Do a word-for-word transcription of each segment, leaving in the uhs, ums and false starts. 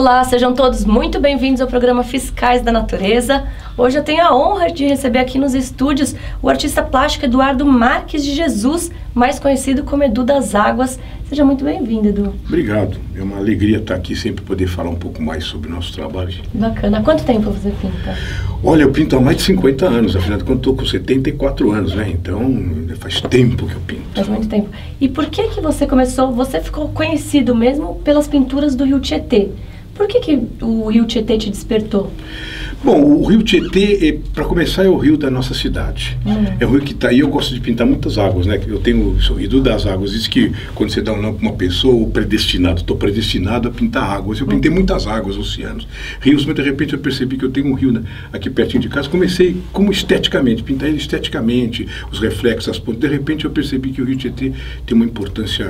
Olá, sejam todos muito bem-vindos ao programa Fiscais da Natureza. Hoje eu tenho a honra de receber aqui nos estúdios o artista plástico Eduardo Marques de Jesus, mais conhecido como Edu das Águas. Seja muito bem-vindo, Edu. Obrigado. É uma alegria estar aqui, sempre poder falar um pouco mais sobre o nosso trabalho. Bacana. Há quanto tempo você pinta? Olha, eu pinto há mais de cinquenta anos, afinal de contas estou com setenta e quatro anos, né? Então faz tempo que eu pinto. Faz muito tempo. E por que que você começou, você ficou conhecido mesmo pelas pinturas do Rio Tietê? Por que que o Rio Tietê te despertou? Bom, o Rio Tietê, para começar, é o rio da nossa cidade. Hum. É o rio que está aí. Eu gosto de pintar muitas águas, né? Eu tenho, sou Edu das Águas. Diz que quando você dá um nome para uma pessoa, predestinado, estou predestinado a pintar águas. Eu pintei muitas águas, oceanos, rios, mas de repente eu percebi que eu tenho um rio, né, aqui pertinho de casa. Comecei como esteticamente, pintar ele esteticamente, os reflexos, as pontes. De repente eu percebi que o Rio Tietê tem uma importância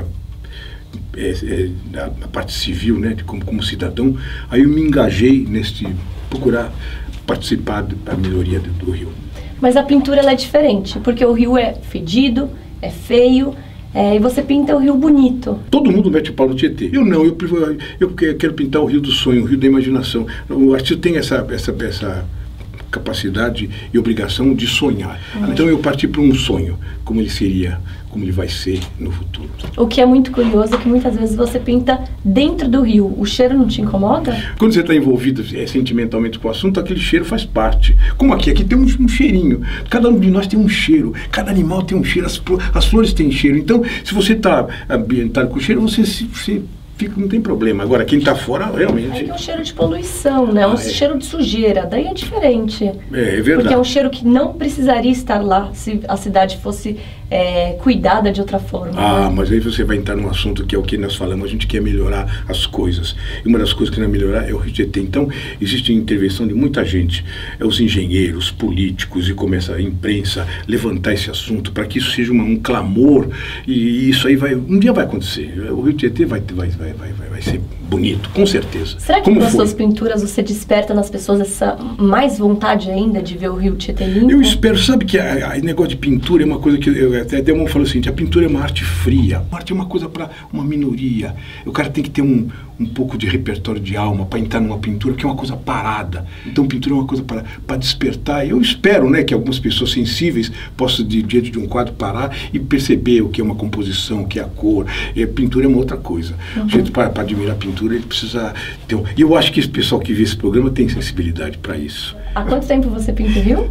É, é, na, na parte civil, né, de como, como cidadão. Aí eu me engajei neste procurar participar da melhoria do, do rio. Mas a pintura ela é diferente, porque o rio é fedido, é feio, é, e você pinta o rio bonito. Todo mundo mete o pau no Tietê. Eu não, eu, eu quero pintar o rio do sonho, o rio da imaginação. O artista tem essa, essa, essa capacidade e obrigação de sonhar. Uhum. Então eu parti para um sonho, como ele seria, como ele vai ser no futuro. O que é muito curioso é que muitas vezes você pinta dentro do rio. O cheiro não te incomoda? Quando você está envolvido é, sentimentalmente com o assunto, aquele cheiro faz parte. Como aqui, aqui tem um, um cheirinho. Cada um de nós tem um cheiro. Cada animal tem um cheiro. As, as flores têm cheiro. Então, se você está ambientado com cheiro, você se... se Fica, não tem problema. Agora, quem está fora, realmente... É, é um cheiro de poluição, né? Ah, um é. cheiro de sujeira. Daí é diferente. É, é verdade. Porque é um cheiro que não precisaria estar lá se a cidade fosse é, cuidada de outra forma. Ah, né? mas aí você vai entrar num assunto que é o que nós falamos. A gente quer melhorar as coisas. E uma das coisas que não é melhorar é o Rio Tietê. Então, existe intervenção de muita gente. É os engenheiros, políticos, e começa a imprensa levantar esse assunto para que isso seja uma, um clamor. E isso aí vai... Um dia vai acontecer. O Rio Tietê vai... vai, vai Vai, vai, vai ser bonito, com certeza. Será que Como com as suas pinturas você desperta nas pessoas essa mais vontade ainda de ver o Rio Tietê limpo? Eu espero, sabe que o negócio de pintura é uma coisa que eu até Delmon falou assim, a pintura é uma arte fria, a arte é uma coisa para uma minoria. O cara tem que ter um, um pouco de repertório de alma para entrar numa pintura, que é uma coisa parada. Então pintura é uma coisa para despertar. Eu espero, né, que algumas pessoas sensíveis possam, de, diante de um quadro, parar e perceber o que é uma composição, o que é a cor. E pintura é uma outra coisa. Uhum. Para admirar a pintura, ele precisa ter um... E eu acho que esse pessoal que vê esse programa tem sensibilidade para isso. Há quanto tempo você pinta o rio?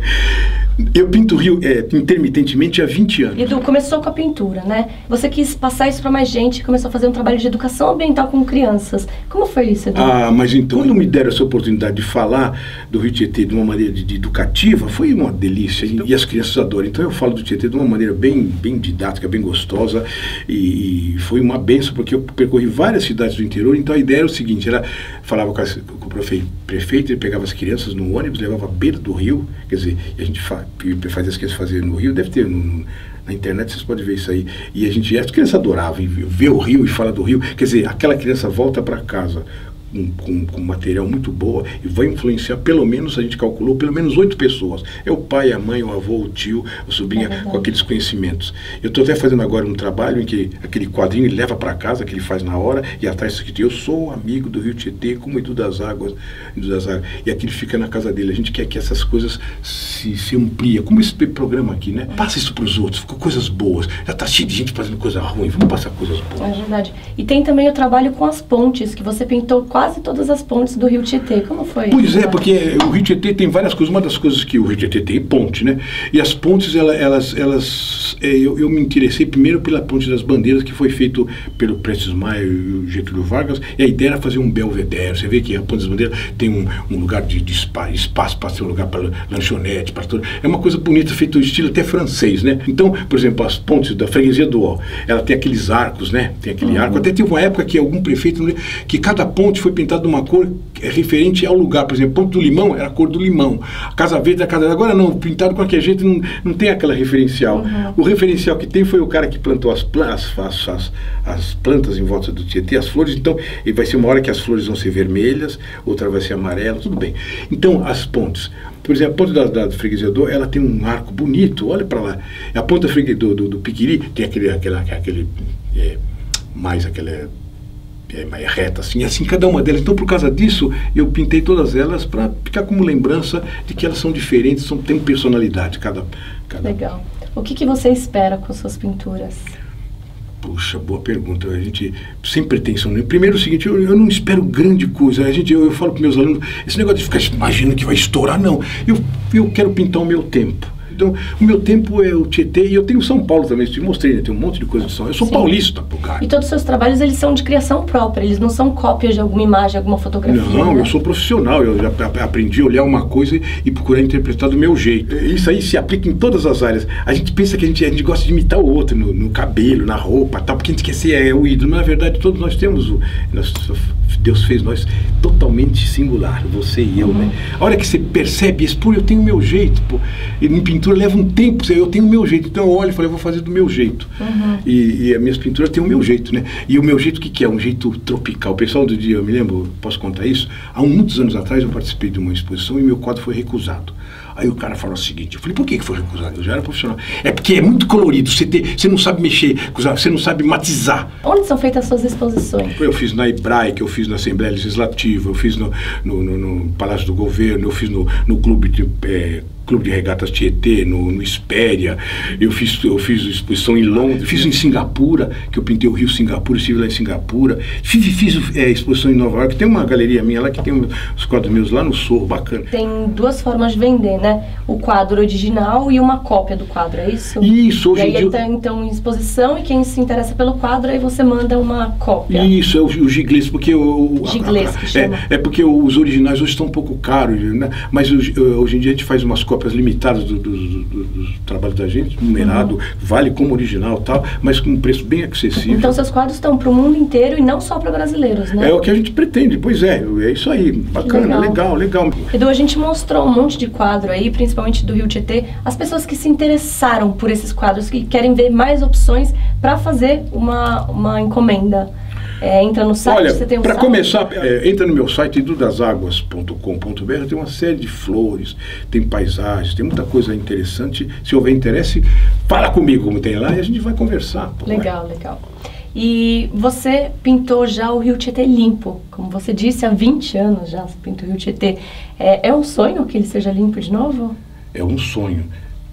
Eu pinto o rio é, intermitentemente há vinte anos. Edu, começou com a pintura, né? Você quis passar isso para mais gente, começou a fazer um trabalho de educação ambiental com crianças. Como foi isso, Edu? Ah, mas então, quando me deram essa oportunidade de falar do Rio Tietê de uma maneira de, de educativa, foi uma delícia. E, e as crianças adoram. Então eu falo do Tietê de uma maneira bem, bem didática, bem gostosa. E, e foi uma benção, porque eu percorri várias cidades do interior. Então a ideia era o seguinte, era, falava com, as, com o prefeito, prefeito, ele pegava as crianças no ônibus, levava à beira do rio, quer dizer, e a gente faz, faz as crianças fazerem no rio, deve ter no, na internet, vocês podem ver isso aí. E a gente, as crianças adoravam ver o rio e falar do rio, quer dizer, aquela criança volta para casa Com, com, com material muito boa e vai influenciar, pelo menos, a gente calculou, pelo menos oito pessoas. É o pai, a mãe, o avô, o tio, a sobrinha, é com aqueles conhecimentos. Eu estou até fazendo agora um trabalho em que aquele quadrinho ele leva para casa, que ele faz na hora, e atrás está escrito, eu sou amigo do Rio Tietê, como Edu das Águas, Edu das Águas. E aquilo fica na casa dele. A gente quer que essas coisas se, se ampliem, como esse programa aqui, né? Passa isso para os outros, ficam coisas boas. Já está cheio de gente fazendo coisa ruim, vamos passar coisas boas. É verdade. E tem também o trabalho com as pontes, que você pintou quase quase todas as pontes do Rio Tietê. Como foi? Pois é, porque o Rio Tietê tem várias coisas. Uma das coisas que o Rio Tietê tem é ponte, né? E as pontes, elas... elas, elas é, eu, eu me interessei primeiro pela Ponte das Bandeiras, que foi feito pelo Prestes Maia e o Getúlio Vargas, e a ideia era fazer um belvedere. Você vê que a Ponte das Bandeiras tem um, um lugar de, de spa, espaço para ser um lugar para lanchonete, para tudo. É uma coisa bonita, feito estilo até francês, né? Então, por exemplo, as pontes da Freguesia do Ó, ela tem aqueles arcos, né? Tem aquele uhum. arco. Até teve uma época que algum prefeito, que cada ponte foi pintada de uma cor referente ao lugar. Por exemplo, Ponte do Limão era a cor do limão. A Casa Verde era a Casa... Agora não, pintado com qualquer jeito, não, não tem aquela referencial. Uhum. O referencial que tem foi o cara que plantou as, as, as, as, as plantas em volta do Tietê, as flores. Então, e vai ser uma hora que as flores vão ser vermelhas, outra vai ser amarela, tudo bem. Então, as pontes. Por exemplo, a ponte da, da Freguesia do Ó, ela tem um arco bonito, olha para lá. A ponte da do, do, do Piquiri tem aquele, aquele, aquele é, mais aquele é, é reta, assim, assim, cada uma delas. Então, por causa disso, eu pintei todas elas para ficar como lembrança de que elas são diferentes, são, têm personalidade, cada, cada... Legal. O que, que você espera com suas pinturas? Puxa, boa pergunta. A gente sempre tem isso. Primeiro, o seguinte, eu, eu não espero grande coisa. A gente, eu, eu falo para meus alunos, esse negócio de ficar imaginando que vai estourar, não. Eu, eu quero pintar o meu tempo. Então, o meu tempo é o Tietê, e eu tenho São Paulo também, te mostrei, né? Tem um monte de coisa de São Paulo. Eu sou Sim. paulista, pô, cara. E todos os seus trabalhos, eles são de criação própria, eles não são cópias de alguma imagem, alguma fotografia? Não, né? eu sou profissional, eu já aprendi a olhar uma coisa e procurar interpretar do meu jeito. Isso aí se aplica em todas as áreas. A gente pensa que a gente, a gente gosta de imitar o outro, no, no cabelo, na roupa, tal, porque a gente quer ser é, o ídolo, mas na verdade todos nós temos o... Nós, Deus fez nós totalmente singular, você e eu, uhum. né? A hora que você percebe isso, pô, eu tenho o meu jeito, pô. E em pintura leva um tempo, eu tenho o meu jeito. Então eu olho e falo, eu vou fazer do meu jeito. Uhum. E, e as minhas pinturas têm o meu jeito, né? E o meu jeito, o que, que é? Um jeito tropical. O pessoal do dia, eu me lembro, posso contar isso? Há muitos anos atrás eu participei de uma exposição e meu quadro foi recusado. Aí o cara falou o seguinte, eu falei, por que que foi recusado? Eu já era profissional. É porque é muito colorido, você, te, você não sabe mexer, você não sabe matizar. Onde são feitas as suas exposições? Eu fiz na Hebraica, eu fiz na Assembleia Legislativa, eu fiz no, no, no, no Palácio do Governo, eu fiz no, no Clube de... É, Clube de Regatas Tietê, no, no Espéria, eu fiz, eu fiz exposição em Londres, fiz em Singapura, que eu pintei o Rio Singapura, estive lá em Singapura, fiz, fiz é, exposição em Nova York, tem uma galeria minha lá que tem os quadros meus lá no Sorro, bacana. Tem duas formas de vender, né? O quadro original e uma cópia do quadro, é isso? Isso, hoje e aí em dia... ele está então em exposição e quem se interessa pelo quadro, aí você manda uma cópia. Isso, é o, o giglês, porque o... o giglês, a, a, que chama. É, é porque os originais hoje estão um pouco caros, né? Mas hoje, hoje em dia a gente faz umas cópias cópias limitadas do, do, do, do, do trabalho da gente, numerado, uhum. vale como original e tal, mas com um preço bem acessível. Então seus quadros estão para o mundo inteiro e não só para brasileiros, né? É o que a gente pretende, pois é, é isso aí, bacana, legal, legal. legal. Edu, a gente mostrou um monte de quadro aí, principalmente do Rio Tietê, as pessoas que se interessaram por esses quadros, que querem ver mais opções para fazer uma, uma encomenda. É, entra no site, Olha, você tem um para site? começar, é, entra no meu site edu das águas ponto com ponto br, tem uma série de flores, tem paisagens, tem muita coisa interessante. Se houver interesse, fala comigo como tem lá e a gente vai conversar. Pô, legal, vai. legal. E você pintou já o Rio Tietê limpo, como você disse, há vinte anos já você pintou o Rio Tietê. É, é um sonho que ele seja limpo de novo? É um sonho.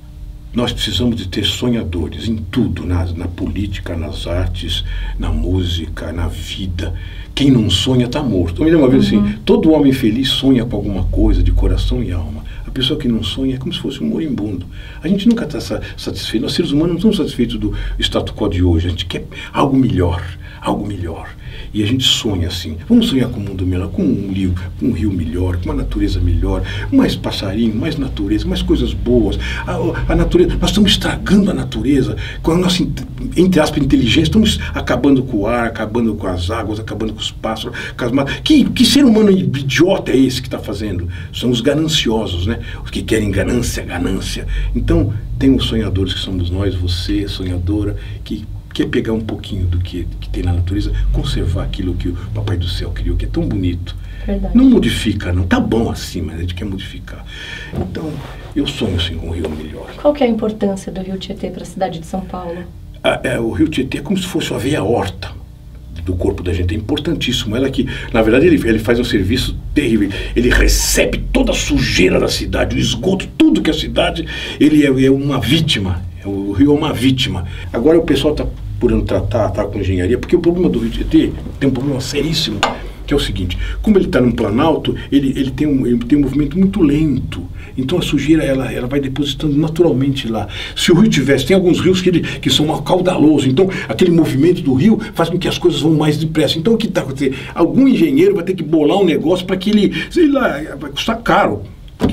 Nós precisamos de ter sonhadores em tudo, na, na política, nas artes, na música, na vida. Quem não sonha está morto. Eu me lembro uma vez uhum. assim, todo homem feliz sonha com alguma coisa de coração e alma. A pessoa que não sonha é como se fosse um moribundo. A gente nunca está satisfeito, nós seres humanos não estamos satisfeitos do status quo de hoje. A gente quer algo melhor, algo melhor. E a gente sonha assim, vamos sonhar com um mundo melhor, com um rio, com um rio melhor, com uma natureza melhor, mais passarinho, mais natureza, mais coisas boas. A, a natureza, nós estamos estragando a natureza, com a nossa, entre aspas, inteligência, estamos acabando com o ar, acabando com as águas, acabando com os pássaros, com as matas. Que, que ser humano idiota é esse que está fazendo? São os gananciosos, né? Os que querem ganância, ganância. Então, tem os sonhadores que somos nós, você, sonhadora, que quer pegar um pouquinho do que, que tem na natureza, conservar aquilo que o Papai do Céu criou, que é tão bonito. Verdade. Não modifica, não. Tá bom assim, mas a gente quer modificar. Então, eu sonho assim com um rio melhor. Qual que é a importância do Rio Tietê para a cidade de São Paulo? Ah, é, o Rio Tietê é como se fosse uma veia horta do corpo da gente, é importantíssimo. Ela que, na verdade, ele, ele faz um serviço terrível. Ele recebe toda a sujeira da cidade, o esgoto, tudo que é a cidade, ele é, é uma vítima. O rio é uma vítima. Agora o pessoal está procurando tratar, tá, com engenharia, porque o problema do Rio Tietê tem um problema seríssimo, que é o seguinte, como ele está num planalto, ele, ele, tem um, ele tem um movimento muito lento. Então a sujeira ela, ela vai depositando naturalmente lá. Se o rio tivesse, tem alguns rios que, ele, que são mal caudalosos, então aquele movimento do rio faz com que as coisas vão mais depressa. Então o que está acontecendo? Algum engenheiro vai ter que bolar um negócio para que ele, sei lá, vai custar caro.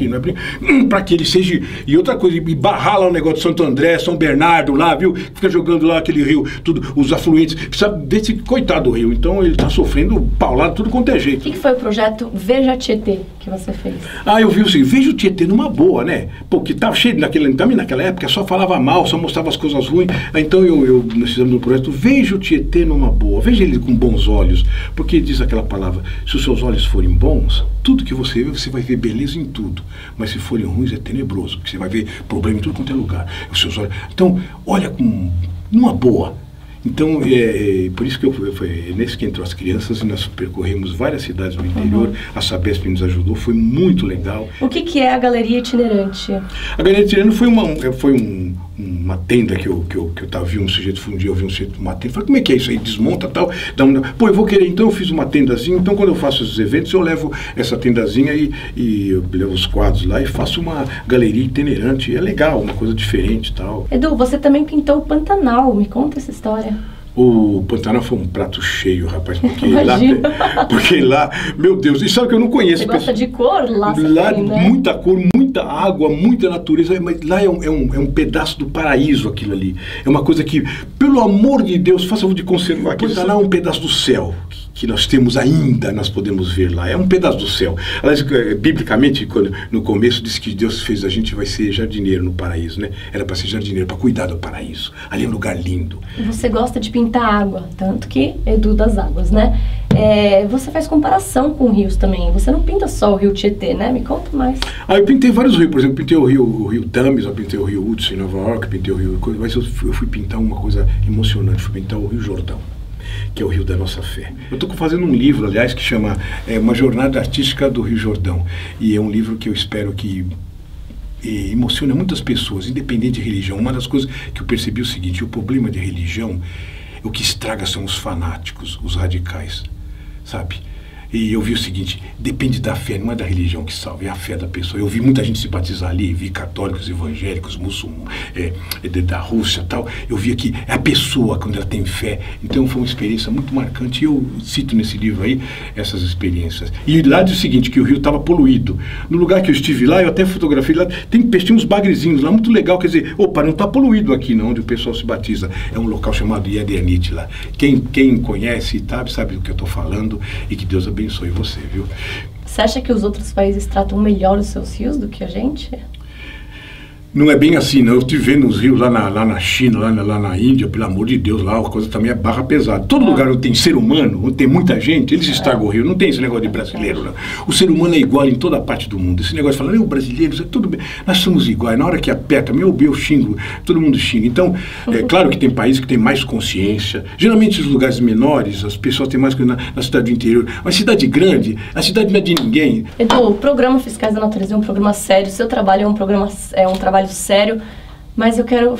Para que ele seja. E outra coisa, e barrar lá o negócio de Santo André, São Bernardo lá, viu? Fica jogando lá aquele rio, tudo, os afluentes. Precisa desse coitado do rio. Então ele está sofrendo paulado, tudo quanto é jeito. O que, que foi o projeto Veja Tietê que você fez? Ah, eu vi assim, Veja o Tietê numa boa, né? Porque estava cheio naquele, também naquela época, só falava mal, só mostrava as coisas ruins. Então eu, eu nós fizemos um projeto, Veja o Tietê numa boa, veja ele com bons olhos. Porque diz aquela palavra, se os seus olhos forem bons, tudo que você vê, você vai ver beleza em tudo. Mas se forem ruins é tenebroso, porque você vai ver problema em tudo quanto é lugar. Os seus olhos. Então, olha com numa boa. Então, é, é por isso que eu, eu foi nesse que entrou as crianças e nós percorremos várias cidades do interior. Uhum. A Sabesp nos ajudou, foi muito legal. O que, que é a Galeria Itinerante? A Galeria Itinerante foi uma, foi um, uma tenda que eu, que eu, que eu tava, vi um sujeito, um dia eu vi um sujeito uma tenda, falei, como é que é isso aí? Desmonta e tal, dá um, pô, eu vou querer, então eu fiz uma tendazinha, então quando eu faço esses eventos eu levo essa tendazinha e, e eu levo os quadros lá e faço uma galeria itinerante, é legal, uma coisa diferente e tal. Edu, você também pintou o Pantanal, me conta essa história. O Pantanal foi um prato cheio, rapaz, porque lá, porque lá, meu Deus, e sabe que eu não conheço. Você gosta de cor lá? Lá, tem, né? Muita cor, muita água, muita natureza, mas lá é um, é, um, é um pedaço do paraíso aquilo ali. É uma coisa que, pelo amor de Deus, faça favor de conservar. Aquilo lá é um pedaço do céu que nós temos ainda, nós podemos ver lá. É um pedaço do céu. Aliás, biblicamente, quando, no começo, diz que Deus fez a gente vai ser jardineiro no paraíso, né? Era para ser jardineiro, para cuidar do paraíso. Ali é um lugar lindo. E você gosta de pintar água, tanto que Edu das Águas, né? É, você faz comparação com rios também. Você não pinta só o rio Tietê, né? Me conta mais. Ah, eu pintei vários rios. Por exemplo, pintei o rio, o rio Thames, eu pintei o rio Hudson em Nova York, pintei o rio... Mas eu fui, eu fui pintar uma coisa emocionante, fui pintar o rio Jordão, que é o rio da nossa fé. Eu estou fazendo um livro, aliás, que chama é, Uma Jornada Artística do Rio Jordão. E é um livro que eu espero que e, emocione muitas pessoas, independente de religião. Uma das coisas que eu percebi é o seguinte, o problema de religião, o que estraga são os fanáticos, os radicais, sabe? E eu vi o seguinte, depende da fé, não é da religião que salva, é a fé da pessoa. Eu vi muita gente se batizar ali, vi católicos, evangélicos, muçulmanos, é, da Rússia e tal. Eu vi que é a pessoa quando ela tem fé. Então foi uma experiência muito marcante e eu cito nesse livro aí essas experiências. E lá diz o seguinte, que o rio estava poluído. No lugar que eu estive lá, eu até fotografei lá, tem, tem uns bagrezinhos lá, muito legal, quer dizer, opa, não está poluído aqui não, onde o pessoal se batiza. É um local chamado Yedernit lá. Quem, quem conhece, sabe, sabe do que eu estou falando e que Deus abençoe. abençoe você, viu? Você acha que os outros países tratam melhor os seus rios do que a gente? Não é bem assim, não. Eu estive vendo os rios lá na, lá na China, lá na, lá na Índia, pelo amor de Deus, lá a coisa também é barra pesada. Todo ah. lugar onde tem ser humano, onde tem muita gente, eles estragam o rio. Não tem esse negócio de brasileiro, não. O ser humano é igual em toda parte do mundo. Esse negócio de falar, meu, brasileiros, é tudo bem. Nós somos iguais. Na hora que aperta, meu, eu xingo, todo mundo xinga. Então, é claro que tem países que têm mais consciência. Geralmente, os lugares menores, as pessoas têm mais coisa na, na cidade do interior. Mas cidade grande, a cidade não é de ninguém. Edu, o programa Fiscais da Natureza é um programa sério. Seu trabalho é um programa, é um trabalho sério, mas eu quero...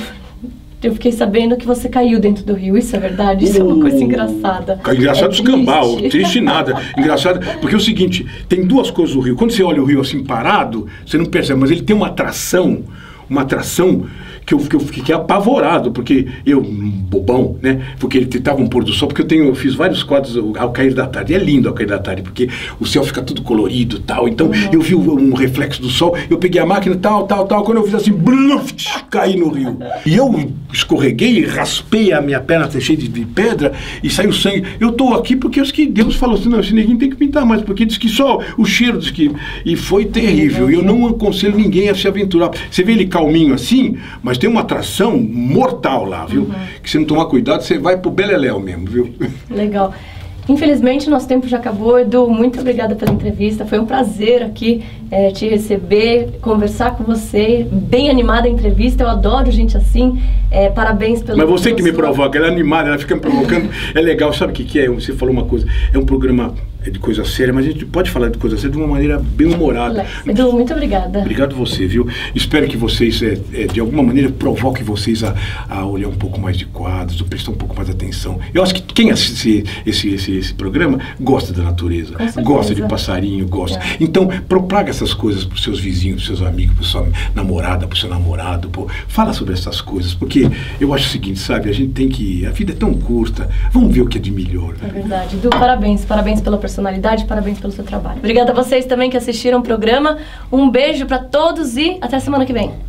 Eu fiquei sabendo que você caiu dentro do rio, isso é verdade? Isso uh, é uma coisa engraçada. Engraçado é escambau, triste. triste nada. Engraçado, porque é o seguinte, tem duas coisas do rio. Quando você olha o rio assim parado, você não percebe, mas ele tem uma atração, uma atração que eu, que eu fiquei apavorado, porque eu, bobão, né? Porque ele tentava um pôr do sol, porque eu tenho, eu fiz vários quadros ao cair da tarde. É lindo ao cair da tarde, porque o céu fica tudo colorido e tal. Então, uhum. eu vi um reflexo do sol, eu peguei a máquina, tal, tal, tal. Quando eu fiz assim, bluf, caí no rio. E eu escorreguei, raspei a minha perna cheia de, de pedra e saiu sangue. Eu tô aqui porque acho que Deus falou assim, não, esse neguinho tem que pintar mais, porque diz que só o cheiro, diz que... E foi terrível. E eu não aconselho ninguém a se aventurar. Você vê ele calminho assim, mas tem uma atração mortal lá, viu? Uhum. Que se não tomar cuidado, você vai pro beleléu mesmo, viu? Legal. Infelizmente, nosso tempo já acabou. Edu, muito obrigada pela entrevista. Foi um prazer aqui é, te receber, conversar com você. Bem animada a entrevista. Eu adoro gente assim. É, parabéns pelo... Mas você que me provoca. Ela é animada, ela fica me provocando. É legal. Sabe o que, que é? Você falou uma coisa. É um programa de coisa séria, mas a gente pode falar de coisa séria de uma maneira bem humorada. Edu, muito obrigada. Obrigado você, viu? Espero que vocês, é, é, de alguma maneira, provoquem vocês a, a olhar um pouco mais de quadros, a prestar um pouco mais de atenção. Eu acho que quem assiste esse, esse, esse programa gosta da natureza, gosta de passarinho, gosta. É. Então, propaga essas coisas para os seus vizinhos, para os seus amigos, para sua namorada, para o seu namorado. Pô. Fala sobre essas coisas, porque eu acho o seguinte, sabe? A gente tem que... A vida é tão curta, vamos ver o que é de melhor. Né? É verdade. Edu, parabéns. Parabéns pela personalidade, parabéns pelo seu trabalho. Obrigada a vocês também que assistiram o programa. Um beijo para todos e até semana que vem.